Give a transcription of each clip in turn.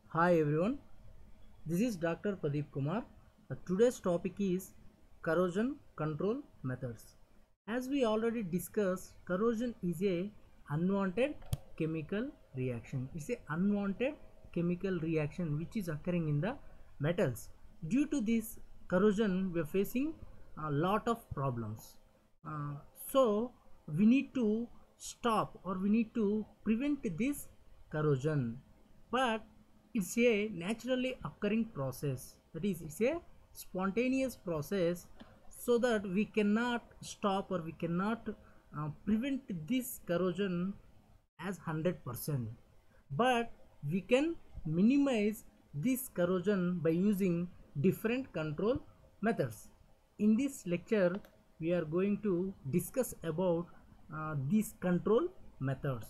Hi everyone, this is Dr. Pradeep Kumar. Today's topic is corrosion control methods. As we already discussed, corrosion is a unwanted chemical reaction. It's a unwanted chemical reaction which is occurring in the metals. Due to this corrosion, we are facing a lot of problems. So we need to stop or we need to prevent this corrosion, but it's a naturally occurring process, that is it's a spontaneous process, so that we cannot stop or we cannot prevent this corrosion as 100%, but we can minimize this corrosion by using different control methods. In this lecture we are going to discuss about these control methods.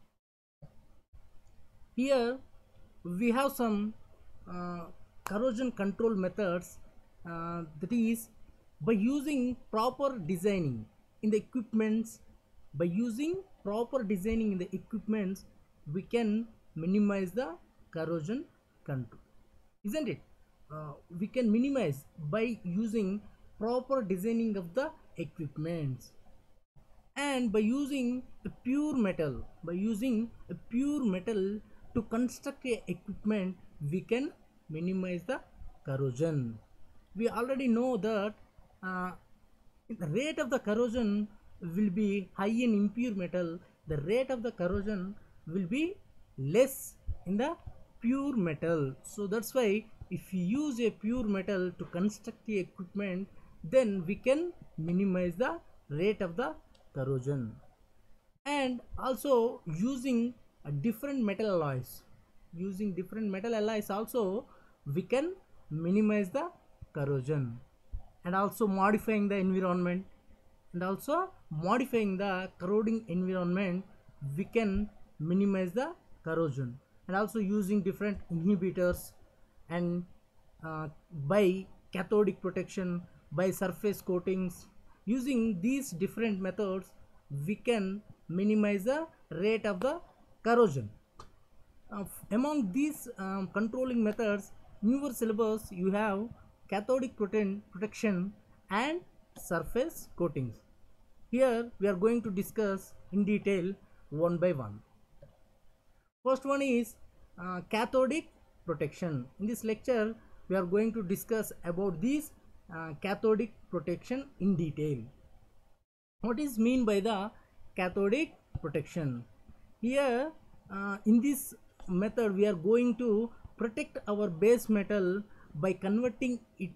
Here we have some uh, corrosion control methods, that is by using proper designing in the equipments. By using proper designing in the equipments, we can minimize the corrosion control, isn't it? We can minimize by using proper designing of the equipments, and by using a pure metal, to construct a equipment, we can minimize the corrosion. We already know that uh, the rate of the corrosion will be high in impure metal, the rate of the corrosion will be less in the pure metal. So that's why if you use a pure metal to construct the equipment, then we can minimize the rate of the corrosion. And also using different metal alloys, also we can minimize the corrosion. And also modifying the environment, corroding environment, we can minimize the corrosion. And also using different inhibitors, and by cathodic protection, by surface coatings, using these different methods, we can minimize the rate of the corrosion. Among these controlling methods, in your syllabus you have cathodic protection and surface coatings. Here we are going to discuss in detail one by one. First one is cathodic protection. In this lecture we are going to discuss about this cathodic protection in detail. What is mean by the cathodic protection? Here in this method we are going to protect our base metal by converting it,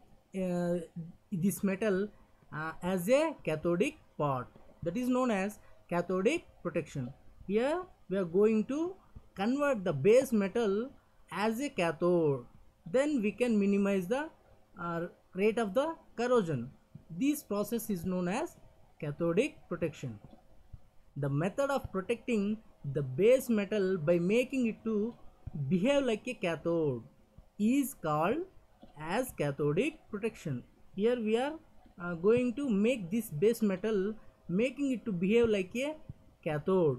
this metal as a cathodic part, that is known as cathodic protection. Here we are going to convert the base metal as a cathode, then we can minimize the rate of the corrosion. This process is known as cathodic protection. The method of protecting the base metal by making it to behave like a cathode is called as cathodic protection. Here we are going to make this base metal, making it to behave like a cathode.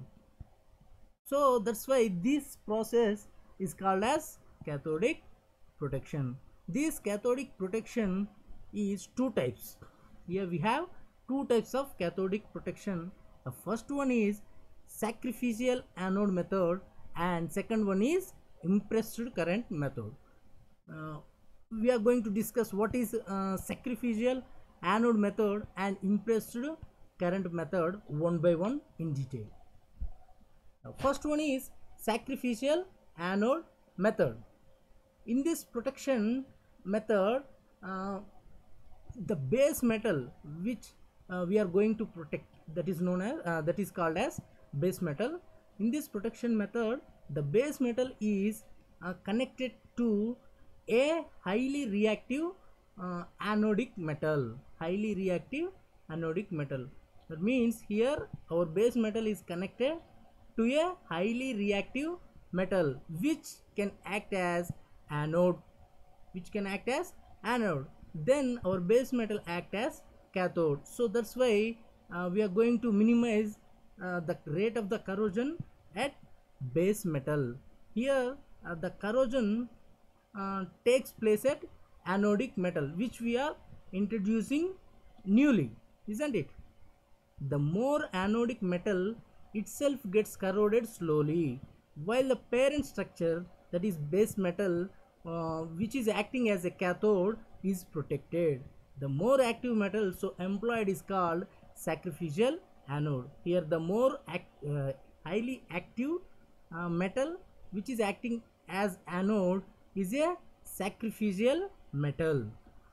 So that's why this process is called as cathodic protection. This cathodic protection is two types. Here we have two types of cathodic protection. The first one is sacrificial anode method, and second one is impressed current method. We are going to discuss what is sacrificial anode method and impressed current method one by one in detail. First one is sacrificial anode method. In this protection method, the base metal which we are going to protect, that is known as that is called as base metal. In this protection method, the base metal is connected to a highly reactive anodic metal. That means here our base metal is connected to a highly reactive metal which can act as anode, then our base metal act as cathode. So that's why we are going to minimize the rate of the corrosion at base metal. Here the corrosion takes place at anodic metal, which we are introducing newly, isn't it? The more anodic metal itself gets corroded slowly, while the parent structure, that is base metal, which is acting as a cathode, is protected. The more active metal so employed is called sacrificial anode. Here the more highly active metal which is acting as anode is a sacrificial metal.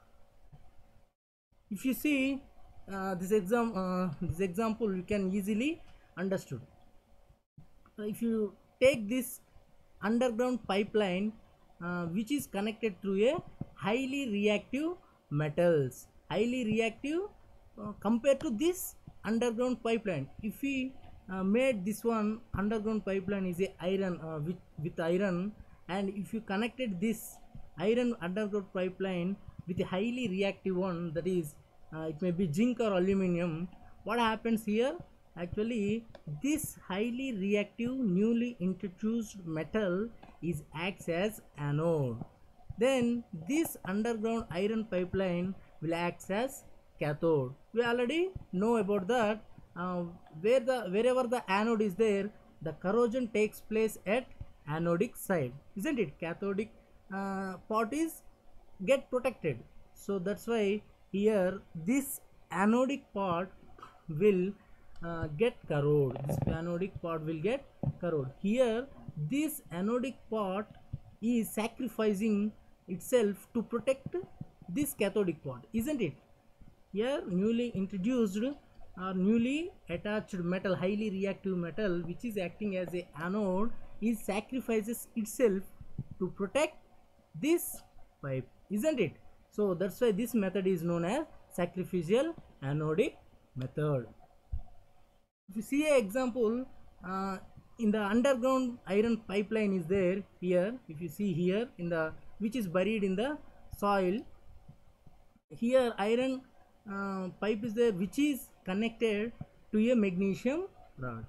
If you see this example, you can easily understood. If you take this underground pipeline which is connected through a highly reactive metals, highly reactive compared to this underground pipeline. If we made this one underground pipeline is a iron with iron, and if you connected this iron underground pipeline with a highly reactive one, that is it may be zinc or aluminum, what happens here? Actually, this highly reactive newly introduced metal is acts as anode. Then this underground iron pipeline will act as cathode. We already know about that. Wherever the anode is there, the corrosion takes place at anodic side, isn't it? Cathodic part is get protected. So that's why here this anodic part will get corrode. This anodic part will get corrode. Here this anodic part is sacrificing itself to protect this cathodic part, isn't it? Here newly introduced or newly attached metal, highly reactive metal which is acting as a anode, is sacrifices itself to protect this pipe, isn't it? So that's why this method is known as sacrificial anodic method. If you see an example, in the underground iron pipeline is there here. If you see here in the which is buried in the soil, here iron pipe is there which is connected to a magnesium rod,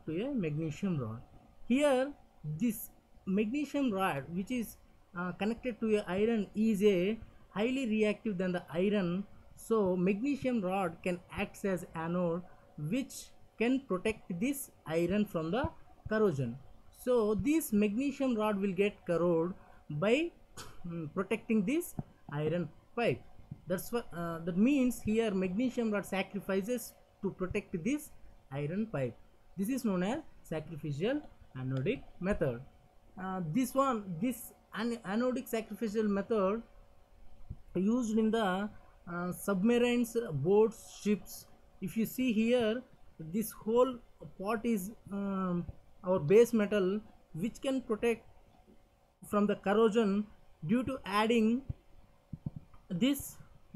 Here this magnesium rod which is connected to a iron is a highly reactive than the iron, so magnesium rod can act as anode which can protect this iron from the corrosion. So this magnesium rod will get corrode by protecting this iron pipe. That's what that means here magnesium rod sacrifices to protect this iron pipe. This is known as sacrificial anodic method. This anodic sacrificial method used in the submarines, boats, ships. If you see here, this whole pot is our base metal which can protect from the corrosion due to adding this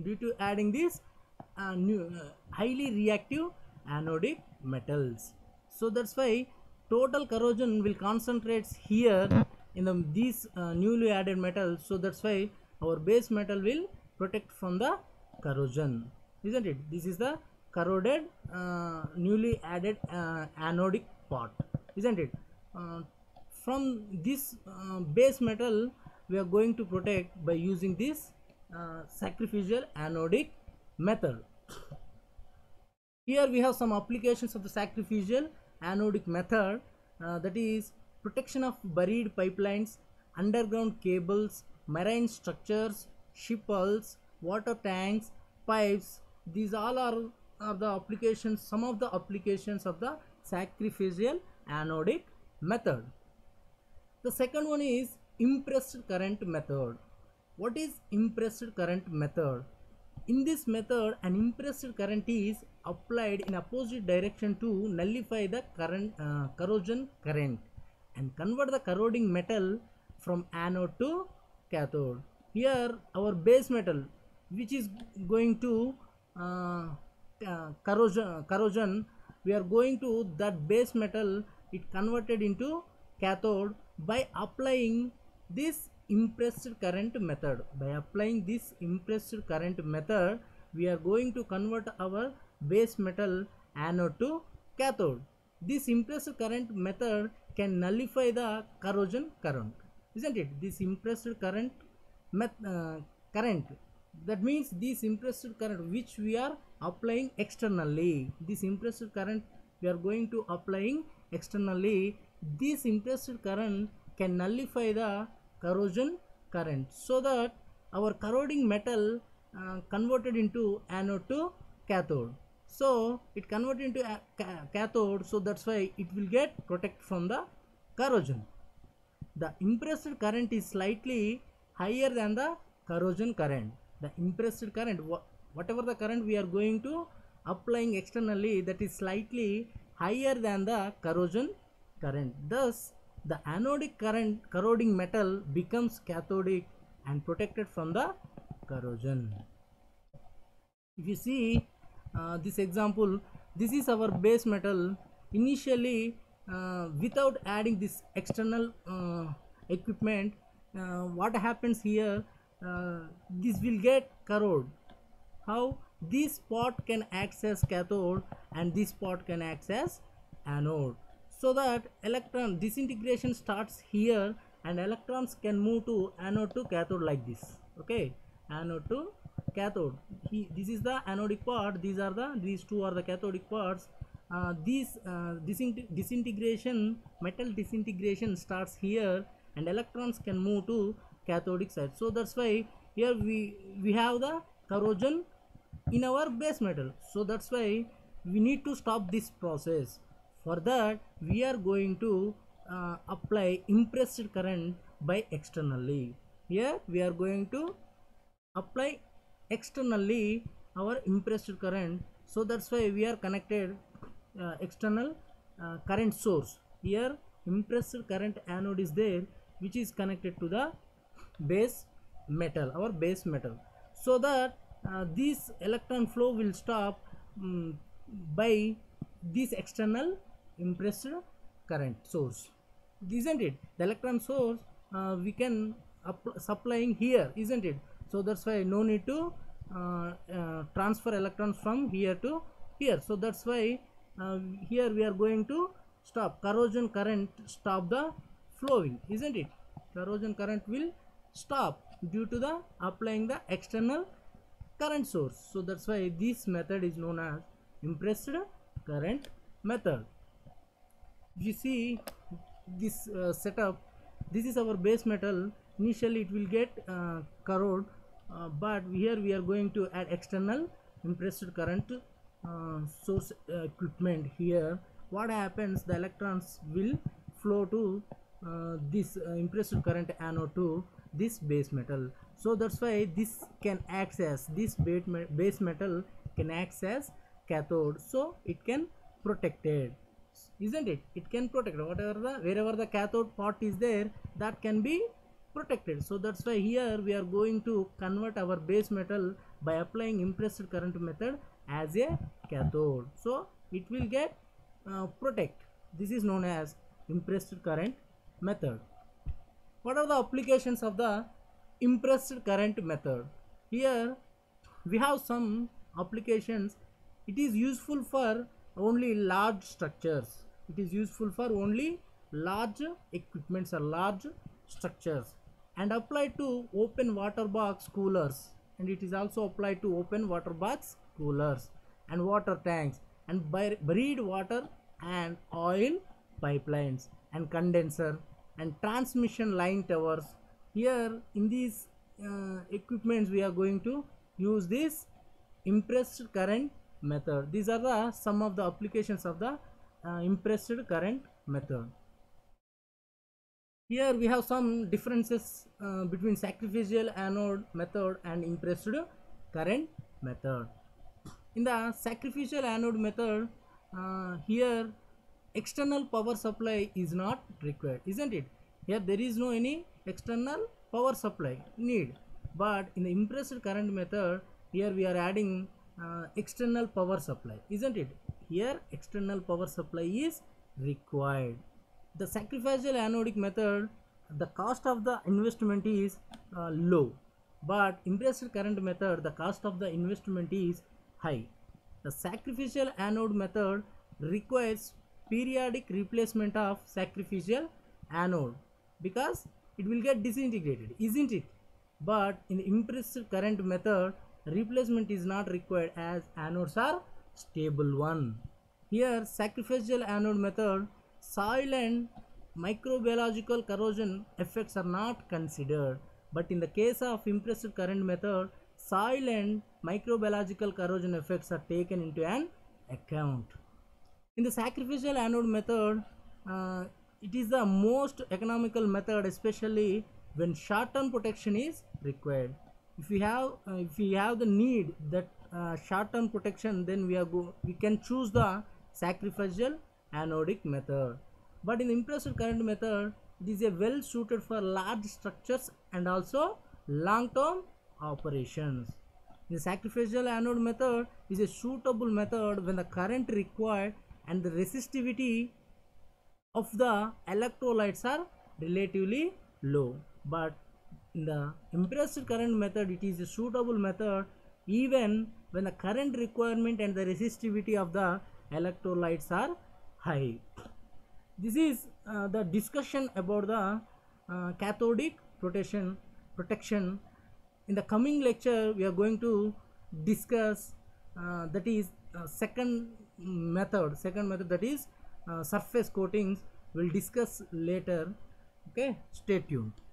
highly reactive anodic metals. So that's why total corrosion will concentrate here in these newly added metals. So that's why our base metal will protect from the corrosion, isn't it? This is the corroded newly added anodic part, isn't it? From this base metal we are going to protect by using this sacrificial anodic method. Here we have some applications of the sacrificial anodic method, that is protection of buried pipelines, underground cables, marine structures, ship hulls, water tanks, pipes. These all are the applications, some of the applications of the sacrificial anodic method. The second one is impressed current method. What is impressed current method? In this method, an impressed current is applied in opposite direction to nullify the corrosion current and convert the corroding metal from anode to cathode. Here our base metal which is going to corrosion, we are going to that base metal, it converted into cathode by applying this impressed current method. By applying this impressed current method, we are going to convert our base metal anode to cathode. This impressed current method can nullify the corrosion current. isn't it? This impressed current current, that means this impressed current which we are applying externally, this impressed current we are going to applying externally, this impressed current can nullify the corrosion current, so that our corroding metal converted into anode to cathode. So it converted into a cathode, so that's why it will get protect from the corrosion. The impressed current is slightly higher than the corrosion current. The impressed current, whatever the current we are going to applying externally, that is slightly higher than the corrosion current. Thus, the anodic current corroding metal becomes cathodic and protected from the corrosion. If you see this example, this is our base metal. Initially, without adding this external equipment, what happens here, this will get corrode. How? This part can act as cathode and this part can act as anode, so that electron disintegration starts here and electrons can move to anode to cathode like this. Okay, anode to cathode. This is the anodic part, these two are the cathodic parts. Disintegration, metal disintegration starts here and electrons can move to cathodic side, so that's why here we have the corrosion in our base metal, so that's why we need to stop this process. For that we are going to apply impressed current by externally. Here we are going to apply externally our impressed current, so that's why we are connected external current source. Here impressed current anode is there, which is connected to the base metal, our base metal, so that this electron flow will stop by this external impressed current source, isn't it? The electron source we can supplying here, isn't it? So that's why no need to transfer electrons from here to here, so that's why here we are going to stop corrosion current, stop the flowing, isn't it? Corrosion current will stop due to the applying the external current source, so that's why this method is known as impressed current method. You see this setup, this is our base metal. Initially it will get corrode, but here we are going to add external impressed current source equipment. Here what happens, the electrons will flow to this impressed current anode to this base metal, so that's why this can act as, this base metal can act as cathode, so it can protect it, isn't it? It can protect wherever the cathode part is there, that can be protected, so that's why here we are going to convert our base metal by applying impressed current method as a cathode, so it will get protect. This is known as impressed current method. What are the applications of the impressed current method? Here we have some applications. It is useful for only large structures, it is useful for only large equipments or large structures, and applied to open water box coolers, and it is also applied to open water box coolers and water tanks and buried water and oil pipelines and condenser and transmission line towers. Here in these equipments we are going to use this impressed current method. These are the some of the applications of the impressed current method. Here we have some differences between sacrificial anode method and impressed current method. In the sacrificial anode method, here external power supply is not required, isn't it? Here there is no any external power supply need, but in the impressed current method, here we are adding external power supply, isn't it? Here external power supply is required. The sacrificial anodic method, the cost of the investment is low, but impressed current method, the cost of the investment is high. The sacrificial anode method requires periodic replacement of sacrificial anode, because it will get disintegrated, isn't it? But in the impressed current method, replacement is not required as anodes are stable one. Here, sacrificial anode method, soil and microbiological corrosion effects are not considered. But in the case of impressed current method, soil and microbiological corrosion effects are taken into an account. In the sacrificial anode method, it is the most economical method, especially when short-term protection is required. If we have the need that short-term protection, then we can choose the sacrificial anodic method. But in the impressed current method, it is a well suited for large structures and also long-term operations. The sacrificial anode method is a suitable method when the current required and the resistivity of the electrolytes are relatively low. But in the impressed current method, it is a suitable method even when the current requirement and the resistivity of the electrolytes are high. This is the discussion about the cathodic protection. In the coming lecture, we are going to discuss that is second method that is surface coatings. We'll discuss later. Okay, stay tuned.